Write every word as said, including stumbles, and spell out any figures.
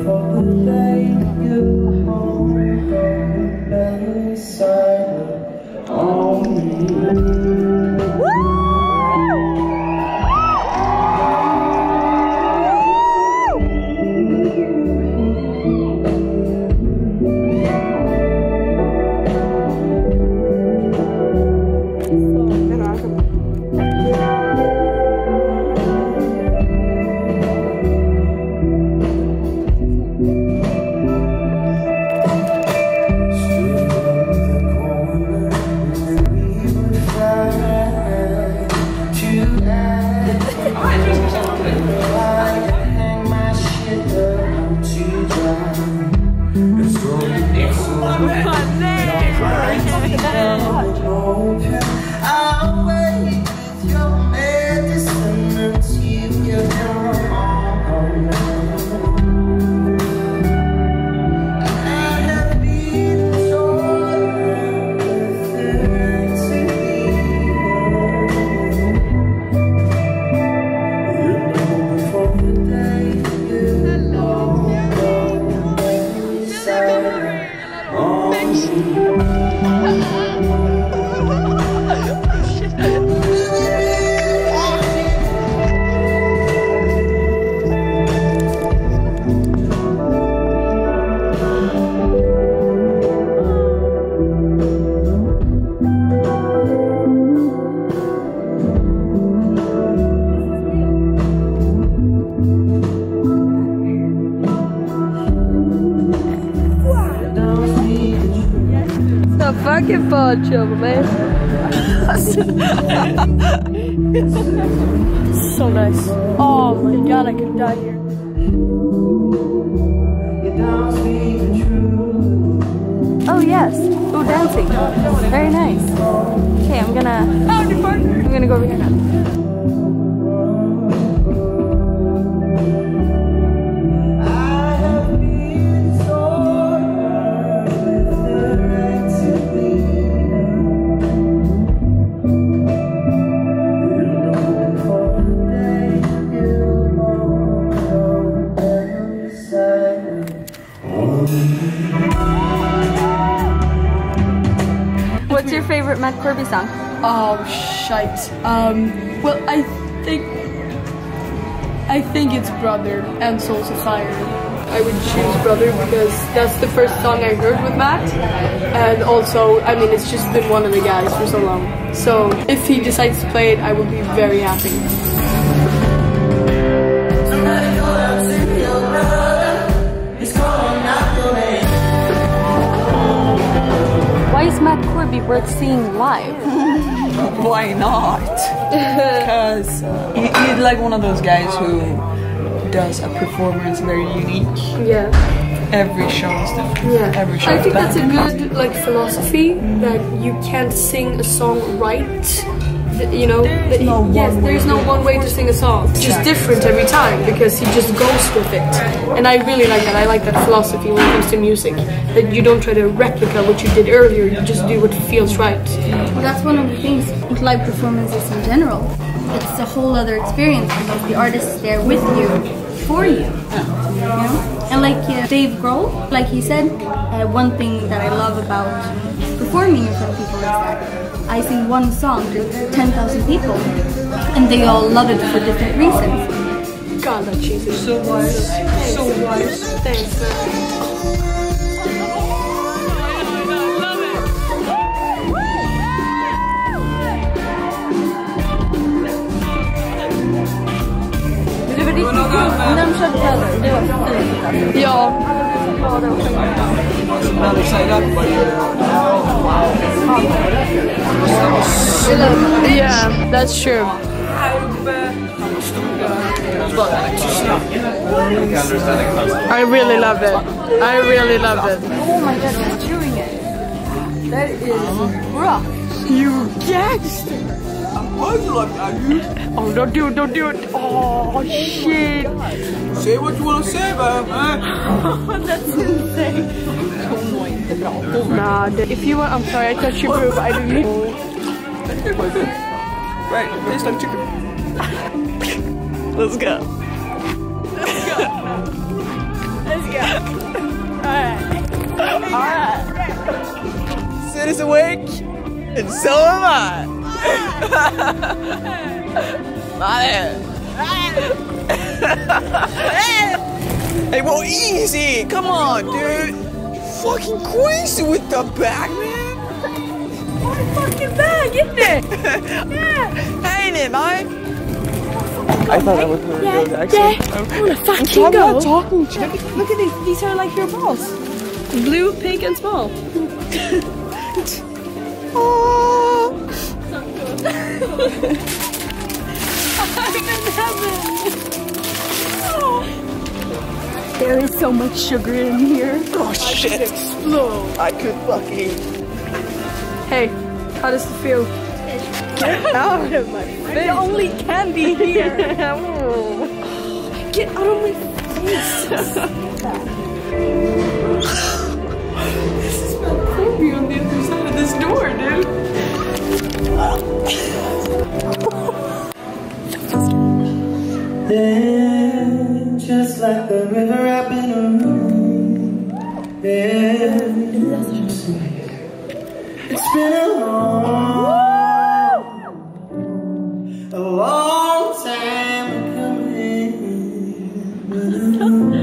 Fucking bunch of them, man. So nice. Oh my god, I could die here. Oh yes. Oh, dancing. Very nice. Okay, I'm gonna. I'm gonna go over here now. What's your favorite Matt Corby song? Oh, shite. Um, well, I think... I think it's Brother and Souls of Fire. I would choose Brother because that's the first song I heard with Matt. And also, I mean, it's just been one of the guys for so long. So, if he decides to play it, I will be very happy. Why is Matt Corby worth seeing live? Why not? Because he, he's like one of those guys who does a performance very unique. Yeah. Every show is different. Yeah. Every show I think is that's a good like philosophy that you can't sing a song right. You know, There's that, no yes, one there's way no to one way to sing a song. It's just different every time because he just goes with it. And I really like that. I like that philosophy when it comes to music. That you don't try to replicate what you did earlier, you just do what feels right. Well, that's one of the things with live performances in general. It's a whole other experience because the artist is there with you, for you. You know? And like uh, Dave Grohl, like he said, uh, one thing that I love about performing in front of people is that I sing one song to ten thousand people, and they all love it for different reasons. God, that cheesy. So wise. So wise. Thanks, man. De kör tävlar, det var fint. Ja. Yeah, that's true. I really love it. I really love it. Oh my god, he's chewing it. That is rough. You gangster. Oh, don't do it, don't do it. Oh, shit. Say what you want to say, man. That's insane. Nah, if you want, I'm sorry, I touched your boob. I didn't mean. Right, tastes like chicken. Let's go. Let's go. that is awake, and so am I. Hey, well, easy. Come on, dude. Fucking crazy with the bag, man. My fucking bag, isn't it? Yeah. Ain't it, mate? I thought that was really Yeah, good, actually. yeah. I wanna fucking I'm go. not talking, Chick. Look at these. These are like your balls. Blue, pink, and small. Oh. I'm in heaven. Oh. There is so much sugar in here. Oh, shit. Explode. I could fucking... Hey, how does it feel? Get out of my face. The only candy here. Get out of my face. This is Matt Corby on the other side of this door, dude. Then, just like the river I've been on, yeah, it's been a long, a long time coming.